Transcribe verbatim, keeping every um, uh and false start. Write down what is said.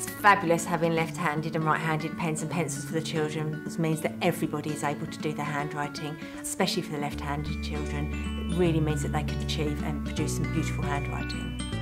It's fabulous having left-handed and right-handed pens and pencils for the children. This means that everybody is able to do their handwriting, especially for the left-handed children. It really means that they can achieve and produce some beautiful handwriting.